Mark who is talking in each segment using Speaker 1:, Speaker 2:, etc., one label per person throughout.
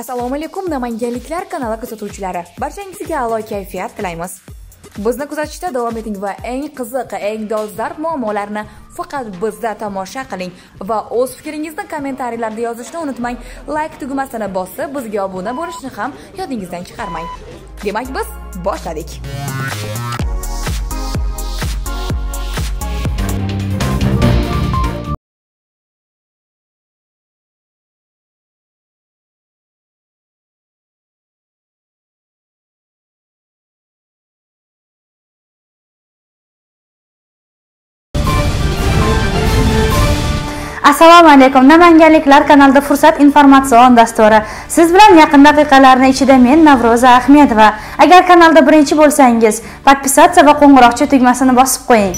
Speaker 1: Assalomu alaykum Namanganliklar kanali kuzatuvchilari. Barchangizga a'lo kayfiyat tilaymiz. Bizni kuzatishda davom eting va eng qiziq, eng dolzarb muammolarni faqat bizda tomosha qiling va o'z fikringizni kommentariyalarda yozishni unutmang. Like tugmasini bosib, bizga obuna bo'lishni ham yodingizdan chiqarmang. Demak, biz boshladik.
Speaker 2: Assalomu alaykum Namanganliklar kanalida Fursat informatsion dasturi. Siz bilan yaqin daqiqalarning ichida men Navro'za Ahmedova. Agar kanalda birinchi bo'lsangiz, podpisatsiya va qo'ng'iroqcha tugmasini bosib qo'ying.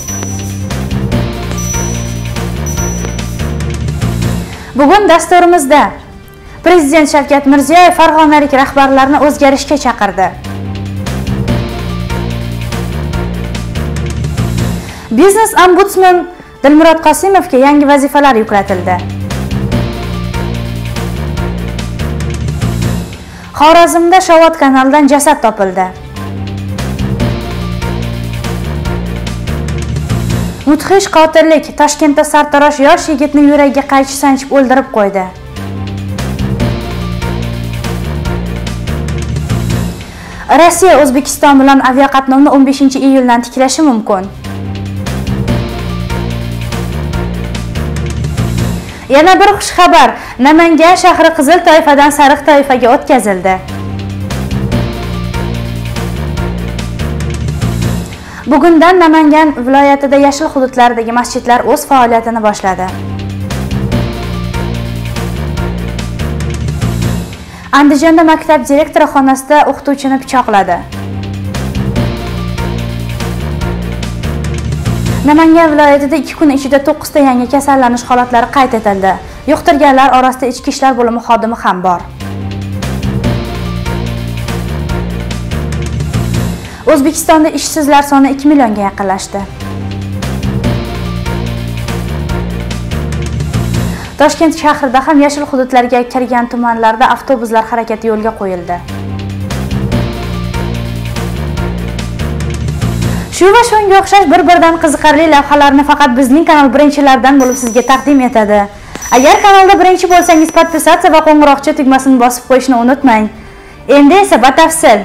Speaker 2: Bugun dasturimizda Prezident Shavkat Mirziyoyev farg'onalik rahbarlarni o'zgarishga chaqirdi. Biznes ombudsman Dilmurod Qosimovga yangi vazifalar yuklatildi. Xorazmda Shovot kanalidan jasad topildi. Mudhish qotillik. Toshkentda sartarosh yosh yigitni yuragiga qaychi sanchib o'ldirib qo'ydi. Rossiya O'zbekiston bilan aviaqatnovni 15-iyuldan tiklashi mumkin. Yana bir xush xabar. Namangan shahri qizil toifadan sariq toifaga o'tkazildi. Bugundan Namangan viloyatida yashil hududlardagi masjidlar o'z faoliyatini boshladi. Andijonda maktab direktori xonasida o'qituvchini pichoqladi. Namangan viloyatida 2 kun ichida 9 ta yangi kasallanish holatlari qayd etildi. Yuqtirganlar orasida ichki ishlar bo'limi xodimi ham bor. O'zbekistonda ishsizlar soni 2 millionga yaqinlashdi. Toshkent shahrida ham yashil hududlarga kirgan tumanlarda avtobuslar harakati yo'lga qo'yildi. Shu va shunga o'xshash bir-biridan qiziqarli lavhalarni faqat bizning kanal birinchilaridan bo'lib sizga taqdim etadi. Agar kanalda birinchi bo'lsangiz, podpisatsiya va qo'ng'iroqcha tugmasini bosib qo'yishni unutmang. Endi esa batafsil.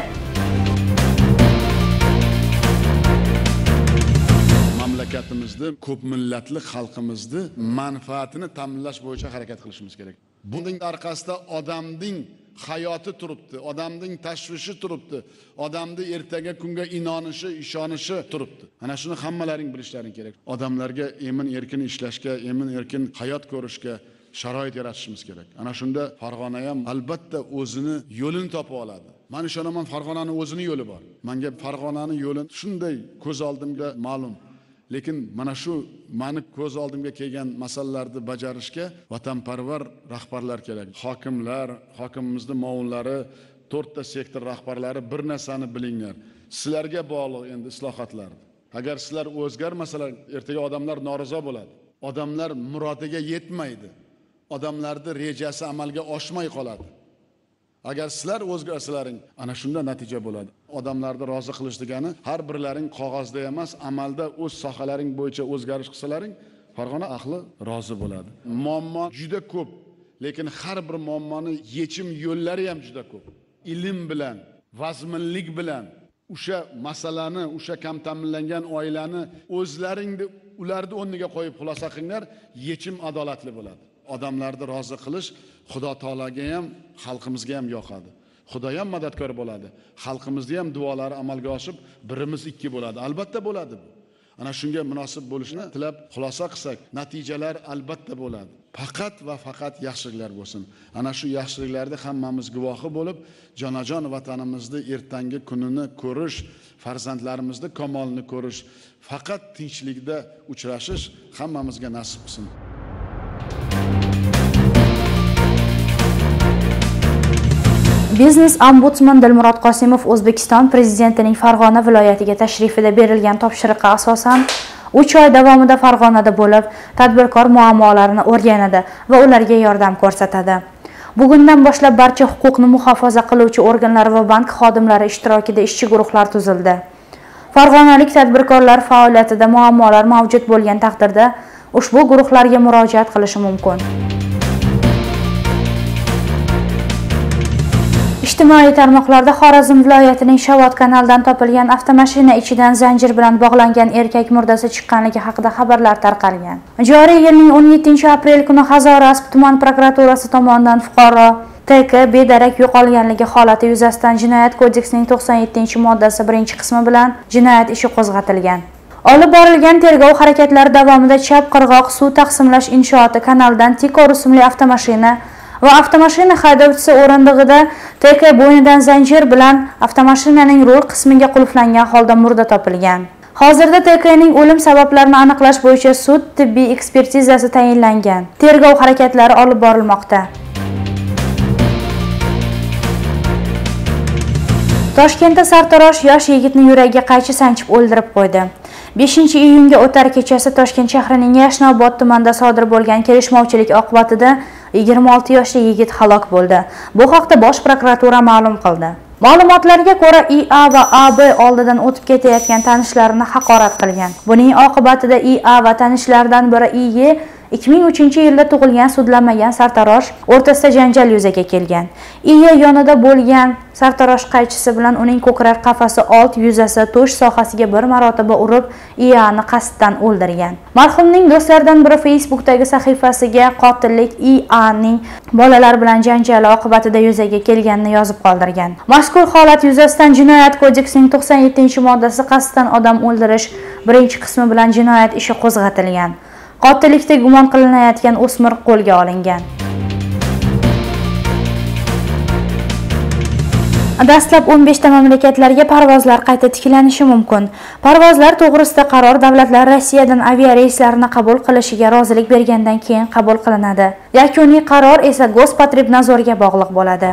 Speaker 3: Mamlakatimizni, ko'p millatli xalqimizni manfaatini ta'minlash bo'yicha harakat qilishimiz kerak. Buning orqasida odamning hayoti turibdi, odamning tashvishi turibdi, odamning ertaga kunga ishonishi turibdi. Ana shuni hammalaring bilishlaring kerak. Odamlarga emin-erkin ishlashga, emin-erkin hayot ko'rishga sharoit yaratishimiz kerak. Ana shunda Farg'ona ham albatta o'zini yo'lini topib oladi. Men ishonaman, Farg'onaning o'zini yo'li bor. Menga Farg'onaning yo'li shunday ko'z oldimga ma'lum. Lekin mana shu meni ko'z oldimga kelgan masalalarni bajarishga vatanparvar rahbarlar kerak. Hokimlar, hokimimizning ma'murlari, 4 ta sektor rahbarlari bir narsani bilinglar. Sizlarga bog'liq endi islohotlar. Agar sizlar o'zgarmasalar, ertaga odamlar norozi bo'ladi. Odamlar murodiga yetmaydi. Odamlarning rejasi amalga oshmay qoladi. Agar sizlar o'zgarsalaring, ana shunda natija bo'ladi. Odamlarni rozi qilish degani har birlaring qog'ozda emas, amalda o'z sohalaring bo'yicha o'zgarish qilsalaring, Farg'ona ahli rozi bo'ladi. Muammo juda ko'p, lekin har bir muammoni yechim yo'llari ham juda ko'p. Ilm bilan, vazminlik bilan o'sha masalani, o'sha kam ta'minlangan oilani o'zlaringni ularni o'rniga qo'yib xulosa qilinglar, yechim adolatli bo'ladi. Odamlarni rozi qilish Xudo taolaga ham, xalqimizga ham yoqadi. Xudo ham madadkor bo'ladi. Xalqimizning ham duolari amalga oshib, birimiz ikki bo'ladi. Albatta bo'ladi bu. Ana shunga munosib bo'lishni tilab xulosa qilsak, natijalar albatta bo'ladi. Faqat va faqat yaxshiliklar bo'lsin. Ana shu yaxshiliklarda hammamiz guvohi bo'lib, jonajon vatanimizni ertangi kunini ko'rish, farzandlarimizni kamolini ko'rish, faqat tinchlikda uchrashish hammamizga nasib qilsin.
Speaker 2: Biznes ombudsman Dilmurod Qosimov O'zbekiston prezidentining Farg'ona viloyatiga tashrifida berilgan topshiriqqa asosan 3 oy davomida Farg'onada bo'lib, tadbirkor muammolarini o'rganadi va ularga yordam ko'rsatadi. Bugundan boshlab barcha huquqni muhofaza qiluvchi organlar va bank xodimlari ishtirokida ishchi guruhlar tuzildi. Farg'onalik tadbirkorlar faoliyatida muammolar mavjud bo'lgan taqdirda ushbu guruhlarga murojaat qilishi mumkin. Ijtimoiy tarmoqlarda Xorazm viloyatining Shovot kanalidan topilgan avtomashina ichidan zanjir bilan bog'langan erkak murdasi chiqqanligi haqida xabarlar tarqalgan. Joriy yilning 17-aprel kuni Hazorasp tuman prokuraturasi tomonidan fuqaro TK bedarak yo'qolganligi holati yuzasidan Jinoyat kodeksining 97-moddasi 1-qismi bilan jinoyat ishi qo'zg'atilgan. Olib borilgan tergov harakatlari davomida Chap qirg'oq suv taqsimlash inshooti kanalidan Tiko rusumli avtomashina va avtomashina haydovchisi o'rindig'ida TK bo'ynidan zanjir bilan avtomashinaning rul qismiga qulflangan holda murda topilgan. Hozirda TKning o'lim sabablarini aniqlash bo'yicha sud tibbiy ekspertizasi tayinlangan. Tergov harakatlari olib borilmoqda. Toshkentda sartarosh yosh yigitni yuragiga qaychi sanchib o'ldirib qo'ydi. 5-iyunga o'tar kechasi Toshkent shahrining Yashnobod tumanida sodir bo'lgan kelishmovchilik oqibatida 26 yoshli yigit halok bo'ldi. Bu haqda Bosh prokuratura ma'lum qildi. Ma'lumotlarga ko'ra, IA va AB oldidan o'tib ketayotgan tanishlarini haqorat qilgan. Buning oqibatida IA va tanishlaridan biri IY 2003-yilda tug'ilgan sudlanmagan sartarosh o'rtasida janjal yuzaga kelgan. IY yonida bo'lgan sartarosh qaychisi bilan uning ko'krak qafasi old yuzasi to'sh sohasiga bir marotaba urib, IYni qasddan o'ldirgan. Marhumning do'stlaridan biri Facebookdagi sahifasiga qotillik IYning bolalar bilan janjali oqibatida yuzaga kelganini yozib qoldirgan. Mazkur holat yuzasidan Jinoyat kodeksining 97-moddasi qasddan odam o'ldirish 1-qismi bilan jinoyat ishi qo'zg'atilgan. Qotillikda gumon qilinayotgan o'smir qo'lga olingan. Dastlab 15 ta mamlakatlarga parvozlar qayta tiklanishi mumkin. Parvozlar to'g'risida qaror davlatlar Rossiyadan aviareyslarni qabul qilishiga rozilik bergandan keyin qabul qilinadi. Yakuniy qaror esa Gospotrebnadzorga bog'liq bo'ladi.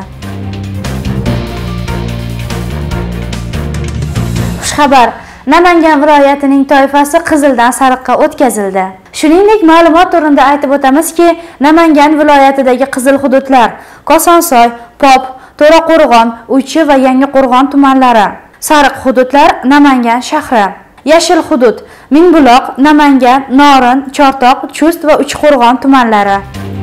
Speaker 2: Xushxabar: Namangan viloyatining toifasi Qizildan Sariqqa o'tkazildi. Shuningdek, ma'lumot o'rnida aytib o'tamizki, Namangan viloyatidagi qizil hududlar Kosonsoy, Pop, To'raqo'rg'on, Uychi va Yangiqo'rg'on tumanlari. Sariq hududlar Namangan shahri. Yashil hudud Mingbuloq, Namangan, Norin, Chortoq, Chust va Uchqo'rg'on tumanlari.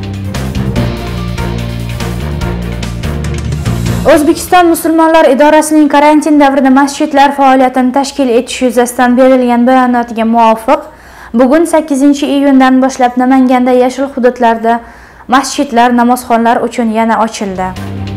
Speaker 2: O'zbekiston musulmonlar idorasining karantin davrida masjidlar faoliyatini tashkil etish yuzasidan berilgan bayonotiga muvofiq, bugun 8-iyundan boshlab Namanganda yashil hududlarda masjidlar, namozxonlar uchun yana ochildi.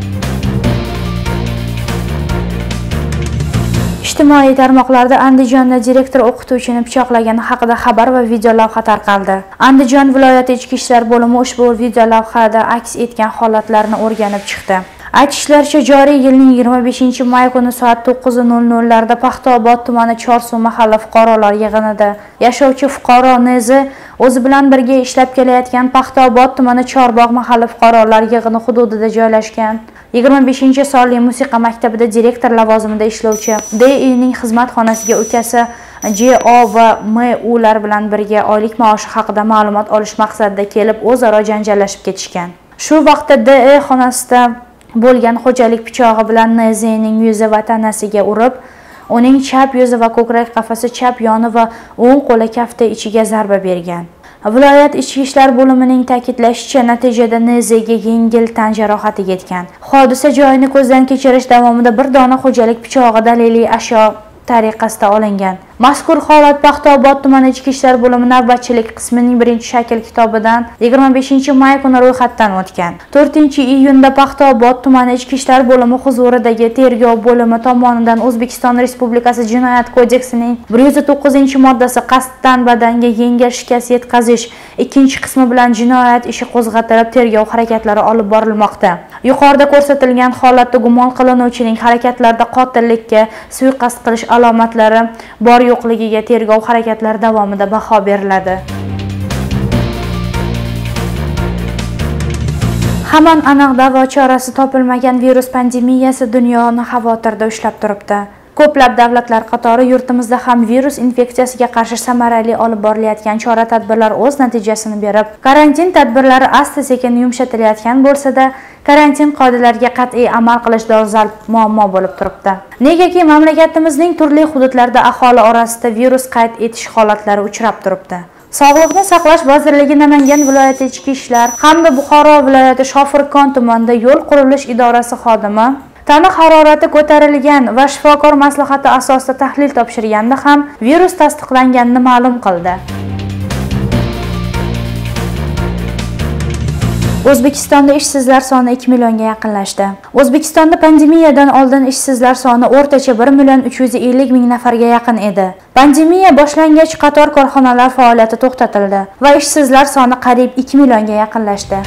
Speaker 2: Ijtimoiy tarmoqlarda Andijonda direktor o'qituvchini pichoqlagani haqida xabar va video lavha tarqaldi. Andijon viloyati ichki ishlar bo'limi ushbu video lavhada aks etgan holatlarni o'rganib chiqdi. Aytishlaricha, joriy yilning 25-may kuni soat 9:00 larda Paxtaobod tumani Chorsuv mahalla fuqarolar yig'inida yashovchi fuqaro Nezi o'zi bilan birga ishlab kelayotgan Paxtaobod tumani Chorbog' mahalla fuqarolar yig'ini hududida joylashgan 25-sonli musiqa maktabida direktor lavozimida ishlovchi DIning xizmat xonasiga ukasi JO va MUlar bilan birga oylik maoshi haqida ma'lumot olish maqsadida kelib o'zaro janjallashib ketishgan. Shu vaqtda DE xonasida bo'lgan xo'jalik pichog'i bilan Nezining yuzi va tanasiga urib, uning chap yuzi va ko'krak qafasi, chap yoni va o'ng qo'li kafti ichiga zarba bergan. Viloyat ichki ishlar bo'limining ta'kidlashicha, natijada Neziga yengil tan jarohati yetgan. Hodisa joyini ko'zdan kechirish davomida bir dona xo'jalik pichog'i daliliy ashyo tariqasida olingan. Mazkur holat Paxtaobod tumani ichki ishlar bo'limi navbatchilik qismining 1-shakl kitobidan 25-may kuni ro'yxatdan o'tgan. 4-iyunda Paxtaobod tumani ichki ishlar bo'limi huzuridagi tergov bo'limi tomonidan O'zbekiston Respublikasi Jinoyat kodeksining 109-moddasi qasddan badanga yengil shikast yetkazish 2-qismi bilan jinoyat ishi qo'zg'atilib, tergov harakatlari olib borilmoqda. Yuqorida ko'rsatilgan holatda gumon qilinuvchining harakatlarda qotillikka, suiqasd qilish alomatlari bor yo'qligiga tergov harakatlari davomida baho beriladi. Hamon aniq davo chorasi topilmagan virus pandemiyasi dunyoni xavotirda ushlab turibdi. Ko'plab davlatlar qatori yurtimizda ham virus infeksiyasiga qarshi samarali olib borilayotgan chora-tadbirlar o'z natijasini berib, karantin tadbirlari asta-sekin yumshatilayotgan bo'lsa-da, karantin qoidalariga qat'iy amal qilish dolzarb muammo bo'lib turibdi. Negaki mamlakatimizning turli hududlarida aholi orasida virus qayd etish holatlari uchrab turibdi. Sog'liqni saqlash vazirligi Namangan viloyati ichki ishlar hamda Buxoro viloyati Shofirkon tumanida yo'l qurilish idorasi xodimi tana harorati ko'tarilgan va shifokor maslahati asosida tahlil topshirganda ham virus tasdiqlanganini ma'lum qildi. O'zbekistonda ishsizlar soni 2 millionga yaqinlashdi. O'zbekistonda pandemiyadan oldin ishsizlar soni o'rtacha 1.350.000 nafarga yaqin edi. Pandemiya boshlangach qator korxonalar faoliyati to'xtatildi va ishsizlar soni qariyb 2 millionga yaqinlashdi.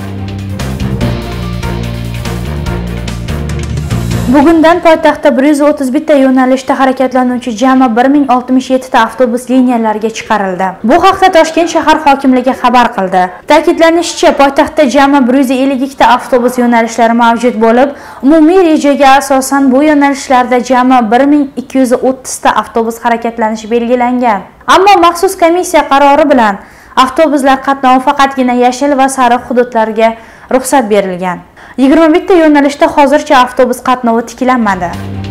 Speaker 2: Bugundan poytaxtda 131 ta yo'nalishda harakatlanuvchi jami 1067 ta avtobus liniyalariga chiqarildi. Bu haqda Toshkent shahar hokimligi xabar qildi. Ta'kidlanishicha, poytaxtda jami 152 ta avtobus yo'nalishlari mavjud bo'lib, umumiy rejaga asosan bu yo'nalishlarda jami 1230 ta avtobus harakatlanishi belgilangan. Ammo maxsus komissiya qarori bilan avtobuslar qatnovi faqatgina yashil va sariq hududlarga ruxsat berilgan. 21 ta yo'nalishda hozircha avtobus qatnovi tiklanmadi.